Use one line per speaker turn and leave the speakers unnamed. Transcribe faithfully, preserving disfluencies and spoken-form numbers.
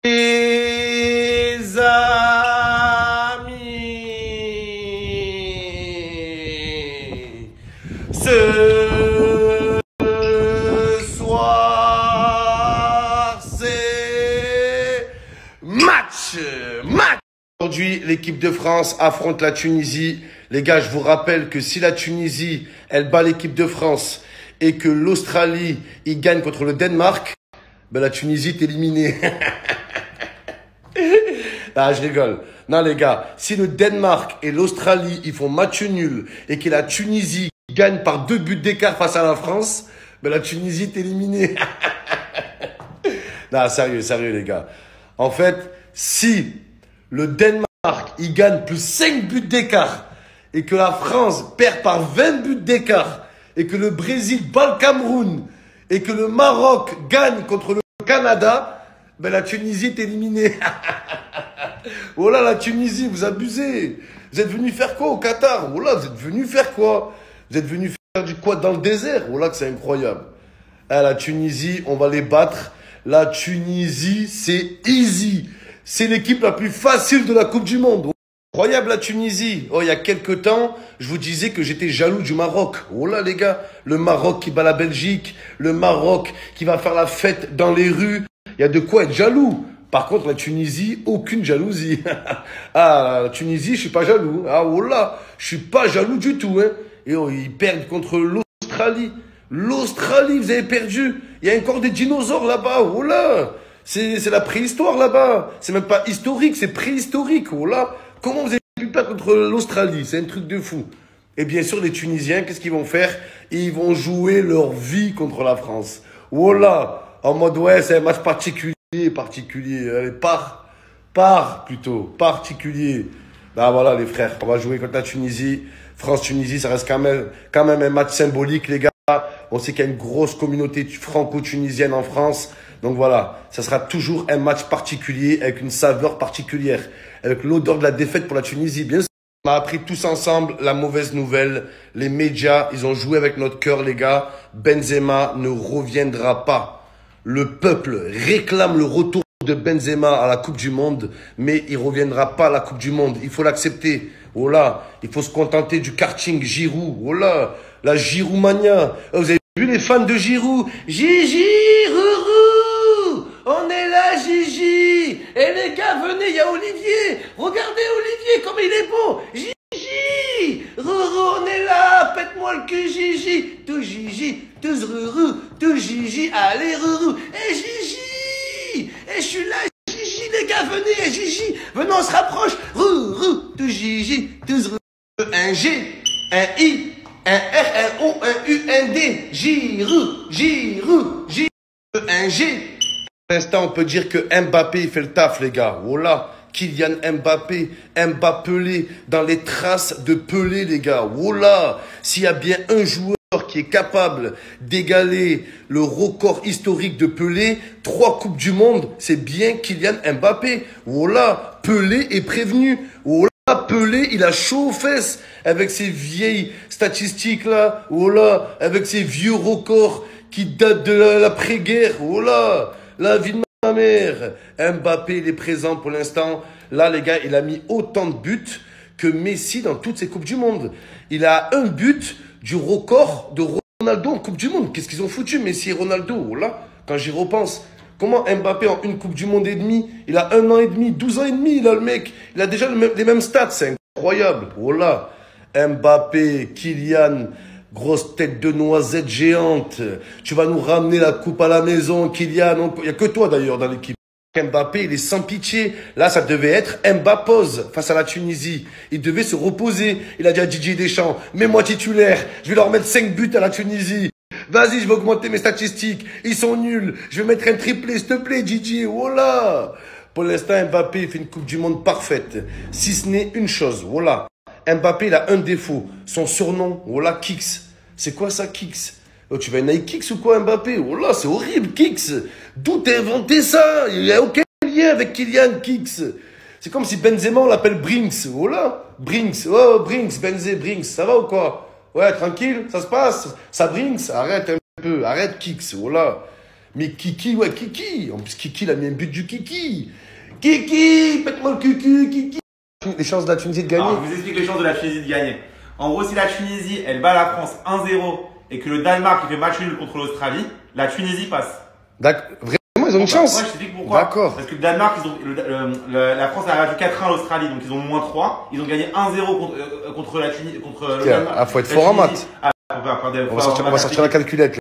Les amis, ce soir c'est match, match. Aujourd'hui, l'équipe de France affronte la Tunisie. Les gars, je vous rappelle que si la Tunisie, elle bat l'équipe de France et que l'Australie, il gagne contre le Danemark, ben la Tunisie est éliminée. Ah, je rigole. Non, les gars, si le Danemark et l'Australie, ils font match nul et que la Tunisie gagne par deux buts d'écart face à la France, ben la Tunisie est éliminée. Non, sérieux, sérieux, les gars. En fait, si le Danemark, il gagne plus cinq buts d'écart et que la France perd par vingt buts d'écart et que le Brésil bat le Cameroun et que le Maroc gagne contre le Canada, ben la Tunisie est éliminée. Oh là, la Tunisie, vous abusez. Vous êtes venus faire quoi au Qatar? Oh là, vous êtes venus faire quoi? Vous êtes venus faire du quoi dans le désert? Oh là, que c'est incroyable. Ah, la Tunisie, on va les battre. La Tunisie, c'est easy. C'est l'équipe la plus facile de la Coupe du Monde. Incroyable la Tunisie. Oh, il y a quelques temps, je vous disais que j'étais jaloux du Maroc. Oh là, les gars, le Maroc qui bat la Belgique, le Maroc qui va faire la fête dans les rues. Il y a de quoi être jaloux. Par contre, la Tunisie, aucune jalousie. Ah, la Tunisie, je suis pas jaloux. Ah, oh là, je suis pas jaloux du tout. Hein. Et oh, ils perdent contre l'Australie. L'Australie, vous avez perdu. Il y a encore des dinosaures là-bas. Oh là, c'est la préhistoire là-bas. C'est même pas historique, c'est préhistorique. Oh là, comment vous avez pu perdre contre l'Australie? C'est un truc de fou. Et bien sûr, les Tunisiens, qu'est-ce qu'ils vont faire? Ils vont jouer leur vie contre la France. Oh là, en mode, ouais, c'est un match particulier. particulier, allez, par, par plutôt, particulier. Ben voilà les frères, on va jouer contre la Tunisie. France-Tunisie, ça reste quand même, quand même un match symbolique les gars. On sait qu'il y a une grosse communauté franco-tunisienne en France. Donc voilà, ça sera toujours un match particulier avec une saveur particulière. Avec l'odeur de la défaite pour la Tunisie, bien sûr. On a appris tous ensemble la mauvaise nouvelle. Les médias, ils ont joué avec notre cœur les gars. Benzema ne reviendra pas. Le peuple réclame le retour de Benzema à la Coupe du Monde, mais il ne reviendra pas à la Coupe du Monde. Il faut l'accepter. Oh là, il faut se contenter du karting Giroud. Oh là, la Giroud-mania. Vous avez vu les fans de Giroud? Gigi, Rourou, on est là, Gigi. Et les gars, venez, il y a Olivier. Regardez Olivier, comme il est beau. Gigi, Rourou, on est là. Pète-moi le cul, Gigi. Tout Gigi, tout Rourou, tout Gigi. Allez, Rourou. Et Gigi. Et je suis là, Gigi, les gars, venez, et Gigi. Venez, on se rapproche. Rourou, tout Gigi, tout Rourou. Un G, un I, un R, un O, un U, un D. Giroud, Giroud, Giroud. Un G. Pour l'instant, on peut dire que Mbappé, il fait le taf, les gars. Oh là. Kylian Mbappé, Mbappé dans les traces de Pelé, les gars. Oh là, s'il y a bien un joueur qui est capable d'égaler le record historique de Pelé, trois Coupes du Monde, c'est bien Kylian Mbappé. Oh là, Pelé est prévenu. Oh là, Pelé, il a chaud aux fesses avec ses vieilles statistiques là. Oh là, avec ses vieux records qui datent de l'après-guerre. Oh là, la vie de ma mère. Mbappé, il est présent pour l'instant. Là, les gars, il a mis autant de buts que Messi dans toutes ses Coupes du Monde. Il a un but du record de Ronaldo en Coupe du Monde. Qu'est-ce qu'ils ont foutu, Messi et Ronaldo? Oh là, quand j'y repense. Comment Mbappé, en une Coupe du Monde et demi, il a un an et demi, douze ans et demi, il a le mec. Il a déjà le même, les mêmes stats, c'est incroyable. Oh là, Mbappé, Kylian... Grosse tête de noisette géante. Tu vas nous ramener la coupe à la maison, Kylian. Il n'y a que toi d'ailleurs dans l'équipe. Mbappé, il est sans pitié. Là, ça devait être Mbappose face à la Tunisie. Il devait se reposer. Il a dit à Didier Deschamps, mets-moi titulaire. Je vais leur mettre cinq buts à la Tunisie. Vas-y, je vais augmenter mes statistiques. Ils sont nuls. Je vais mettre un triplé, s'il te plaît, Didier. Voilà. Pour l'instant, Mbappé, il fait une Coupe du Monde parfaite. Si ce n'est une chose, voilà. Mbappé, il a un défaut. Son surnom, voilà, Kicks. C'est quoi ça, Kicks? Oh, tu vas Nike Kicks ou quoi, Mbappé? Oh là, c'est horrible, Kicks. D'où t'as inventé ça? Il n'y a aucun lien avec Kylian, Kicks. C'est comme si Benzema, on l'appelle Brinks. Oh là, Brinks. Oh, Brinks, Benzé, Brinks. Ça va ou quoi? Ouais, tranquille, ça se passe. Ça Brinks. Arrête un peu, arrête, Kicks. Oh là. Mais Kiki, ouais, Kiki. En plus, Kiki, il a mis un but du Kiki. Kiki, pète-moi le cucu, Kiki. Les chances de la Tunisie de gagner.
Alors, je vous explique les chances de la Tunisie de gagner. En gros, si la Tunisie, elle bat la France un zéro et que le Danemark, il fait match nul contre l'Australie, la Tunisie passe.
D'accord. Vraiment, ils ont une chance.
Ouais, je t'explique pourquoi.
D'accord.
Parce que le Danemark, ils ont, le, le, le, la France a battu quatre un à l'Australie, donc ils ont moins trois. Ils ont gagné un zéro contre, euh, contre la Tunisie, contre le
Tiens,
Danemark.
ah, faut être fort en maths.
Ah, on va, on va,
On va sortir, on va sortir la calculette.